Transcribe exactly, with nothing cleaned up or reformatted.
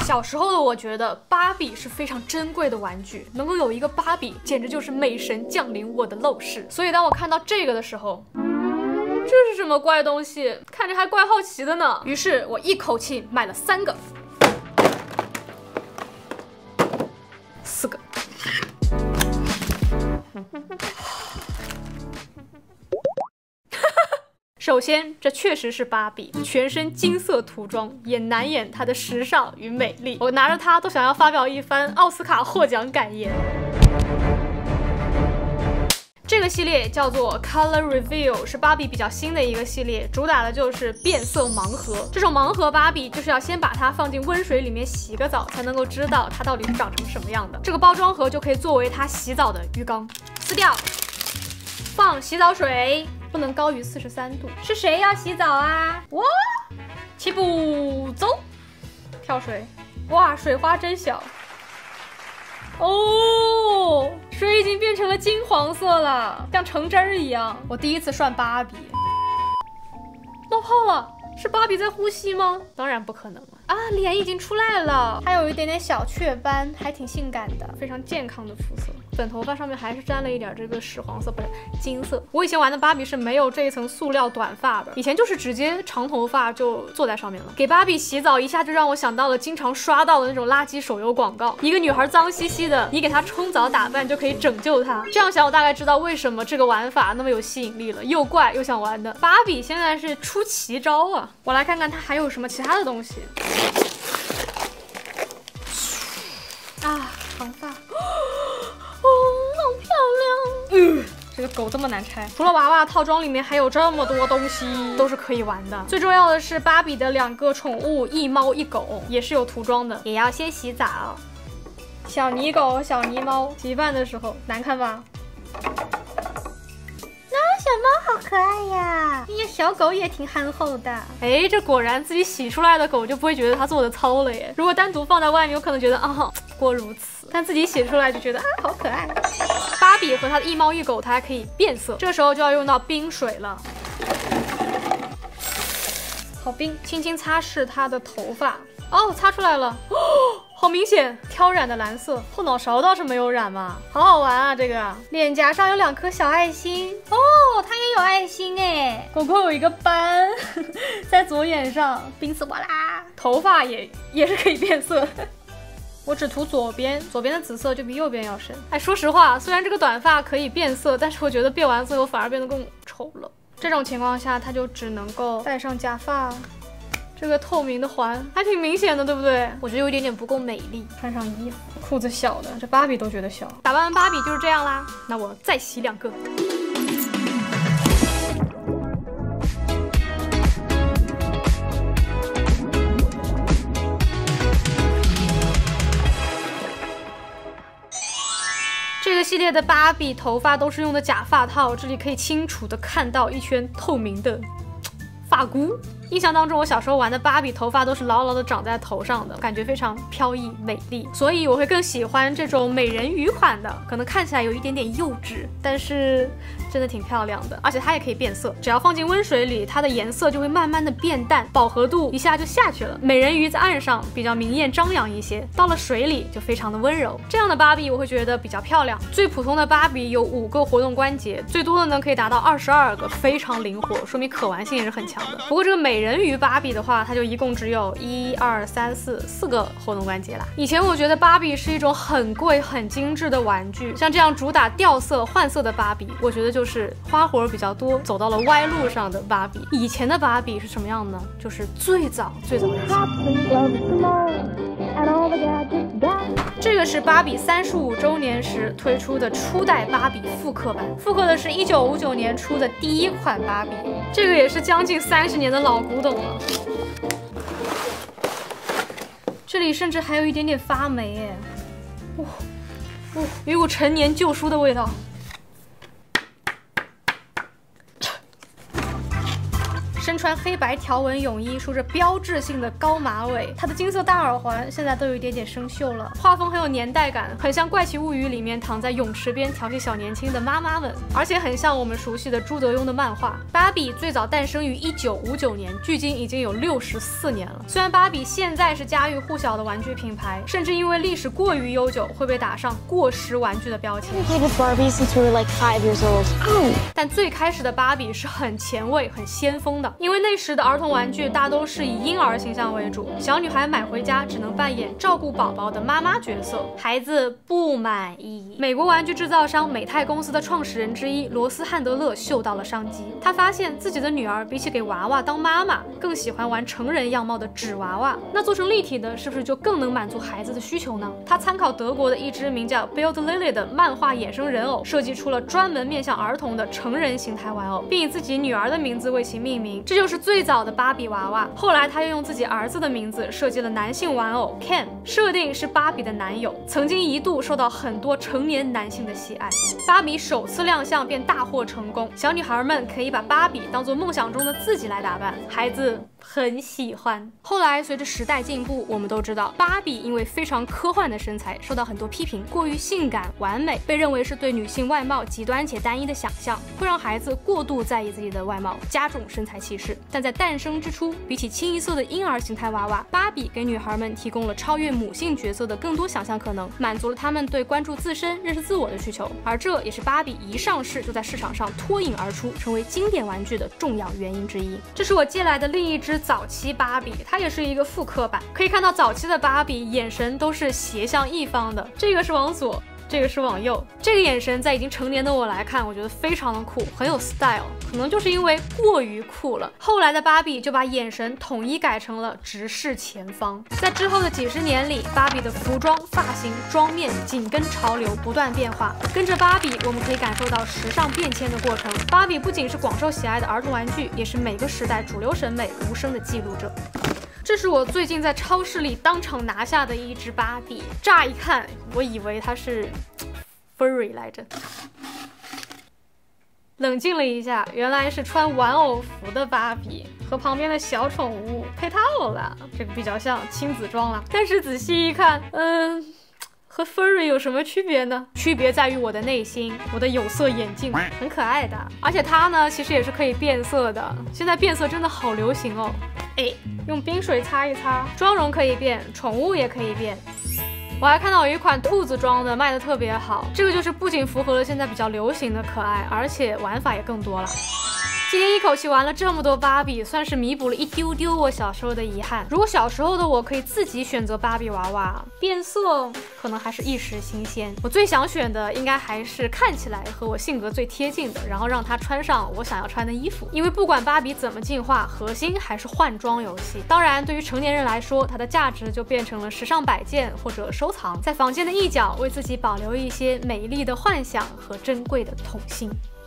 小时候的我觉得芭比是非常珍贵的玩具，能够有一个芭比，简直就是美神降临我的陋室。所以当我看到这个的时候，这是什么怪东西？看着还怪好奇的呢。于是我一口气买了三个，四个。首先，这确实是芭比，全身金色涂装，也难掩她的时尚与美丽。我拿着它都想要发表一番奥斯卡获奖感言。这个系列叫做 Color Reveal， 是芭比比较新的一个系列，主打的就是变色盲盒。这种盲盒芭比就是要先把它放进温水里面洗个澡，才能够知道它到底是长成什么样的。这个包装盒就可以作为它洗澡的浴缸。撕掉，放洗澡水。不能高于四十三度。是谁要洗澡啊？我起步走，跳水。哇，水花真小。哦，水已经变成了金黄色了，像橙汁儿一样。我第一次涮芭比，冒泡了。是芭比在呼吸吗？当然不可能了啊！脸已经出来了，还有一点点小雀斑，还挺性感的，非常健康的肤色。粉头发上面还是沾了一点这个屎黄色，不是金色。我以前玩的芭比是没有这一层塑料短发的，以前就是直接长头发就坐在上面了。给芭比洗澡，一下就让我想到了经常刷到的那种垃圾手游广告，一个女孩脏兮兮的，你给她冲澡打扮就可以拯救她。这样想，我大概知道为什么这个玩法那么有吸引力了，又怪又想玩的。芭比现在是出奇招啊！我来看看它还有什么其他的东西啊，长发。哦，好漂亮！嗯，这个狗这么难拆。除了娃娃，套装里面还有这么多东西，都是可以玩的。最重要的是芭比的两个宠物，一猫一狗，也是有涂装的，也要先洗澡。小泥狗、小泥猫，洗饭的时候难看吧？小猫好可爱呀！哎呀，小狗也挺憨厚的。哎，这果然自己洗出来的狗就不会觉得它做的糙了耶。如果单独放在外面，有可能觉得啊，不过如此。但自己洗出来就觉得啊，好可爱。芭比和它的一猫一狗，它还可以变色，这时候就要用到冰水了。好冰，轻轻擦拭它的头发。哦，擦出来了。哦，好明显，挑染的蓝色。后脑勺倒是没有染嘛，好好玩啊！这个脸颊上有两颗小爱心哦，它也有爱心哎。狗狗有一个斑在左眼上，冰死我啦！头发也也是可以变色。我只涂左边，左边的紫色就比右边要深。哎，说实话，虽然这个短发可以变色，但是我觉得变完色后反而变得更丑了。这种情况下，它就只能够戴上假发。这个透明的环还挺明显的，对不对？我觉得有一点点不够美丽。穿上衣服，裤子小的，这芭比都觉得小。打扮完芭比就是这样啦，那我再洗两个。这个系列的芭比头发都是用的假发套，这里可以清楚的看到一圈透明的发箍。印象当中，我小时候玩的芭比头发都是牢牢的长在头上的，感觉非常飘逸美丽，所以我会更喜欢这种美人鱼款的，可能看起来有一点点幼稚，但是真的挺漂亮的，而且它也可以变色，只要放进温水里，它的颜色就会慢慢的变淡，饱和度一下就下去了。美人鱼在岸上比较明艳张扬一些，到了水里就非常的温柔。这样的芭比我会觉得比较漂亮。最普通的芭比有五个活动关节，最多的呢可以达到二十二个，非常灵活，说明可玩性也是很强的。不过这个美人鱼芭比的话，它就一共只有一二三四四个活动关节啦。以前我觉得芭比是一种很贵很精致的玩具，像这样主打掉色换色的芭比，我觉得就是花活比较多，走到了歪路上的芭比。以前的芭比是什么样呢？就是最早最早的这个是芭比三十五周年时推出的初代芭比复刻版，复刻的是一九五九年出的第一款芭比，这个也是将近三十年的老古董了。这里甚至还有一点点发霉耶，哇、哦，有一股陈年旧书的味道。 身穿黑白条纹泳衣，梳着标志性的高马尾，她的金色大耳环现在都有一点点生锈了，画风很有年代感，很像《怪奇物语》里面躺在泳池边调戏小年轻的妈妈们，而且很像我们熟悉的朱德庸的漫画。芭比最早诞生于一九五九年，距今已经有六十四年了。虽然芭比现在是家喻户晓的玩具品牌，甚至因为历史过于悠久，会被打上过时玩具的标签。但最开始的芭比是很前卫、很先锋的，因为那时的儿童玩具大都是以婴儿形象为主，小女孩买回家只能扮演照顾宝宝的妈妈角色，孩子不满意。美国玩具制造商美泰公司的创始人之一罗斯汉德勒嗅到了商机，他发现自己的女儿比起给娃娃当妈妈，更喜欢玩成人样貌的纸娃娃，那做成立体的，是不是就更能满足孩子的需求呢？他参考德国的一只名叫 Build Lily 的漫画衍生人偶，设计出了专门面向儿童的成人形态玩偶，并以自己女儿的名字为其命名，这就是最早的芭比娃娃。后来他又用自己儿子的名字设计了男性玩偶 Ken， 设定是芭比的男友，曾经一度受到很多成年男性的喜爱。芭比首次亮相便大获成功，小女孩们可以把芭比当做梦想中的自己来打扮，孩子很喜欢。后来随着时代进步，我们都知道芭比因为非常科幻的身材受到很多批评，过于性感完美，被认为是对女性外貌极端且单一的想象，会让孩子过度在意自己的外貌，加重身材歧视。但在诞生之初，比起清一色的婴儿形态娃娃，芭比给女孩们提供了超越母性角色的更多想象可能，满足了她们对关注自身、认识自我的需求。而这也是芭比一上市就在市场上脱颖而出，成为经典玩具的重要原因之一。这是我借来的另一只早期芭比，它也是一个复刻版，可以看到早期的芭比眼神都是斜向一方的，这个是往左，这个是往右，这个眼神在已经成年的我来看，我觉得非常的酷，很有 style。可能就是因为过于酷了，后来的芭比就把眼神统一改成了直视前方。在之后的几十年里，芭比的服装、发型、妆面紧跟潮流不断变化。跟着芭比，我们可以感受到时尚变迁的过程。芭比不仅是广受喜爱的儿童玩具，也是每个时代主流审美无声的记录者。这是我最近在超市里当场拿下的一只芭比，乍一看我以为它是 furry 来着，冷静了一下，原来是穿玩偶服的芭比，和旁边的小宠物配套了，这个比较像亲子装了。但是仔细一看，嗯，和 furry 有什么区别呢？区别在于我的内心，我的有色眼镜很可爱的，而且它呢其实也是可以变色的，现在变色真的好流行哦。哎，用冰水擦一擦，妆容可以变，宠物也可以变。我还看到有一款兔子装的卖的特别好，这个就是不仅符合了现在比较流行的可爱，而且玩法也更多了。今天一口气玩了这么多芭比，算是弥补了一丢丢我小时候的遗憾。如果小时候的我可以自己选择芭比娃娃，变色可能还是一时新鲜。我最想选的应该还是看起来和我性格最贴近的，然后让她穿上我想要穿的衣服。因为不管芭比怎么进化，核心还是换装游戏。当然，对于成年人来说，它的价值就变成了时尚摆件或者收藏，在房间的一角为自己保留一些美丽的幻想和珍贵的童心。